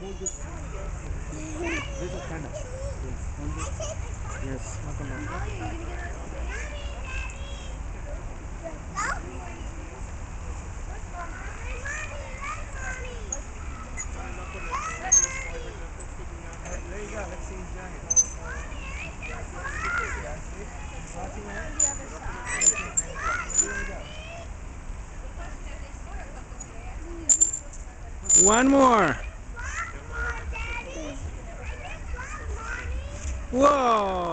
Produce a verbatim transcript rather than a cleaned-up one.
Little stand up. Yes. One more. Yes. Knock on down. There you go. Let's see his jacket. One more. Whoa.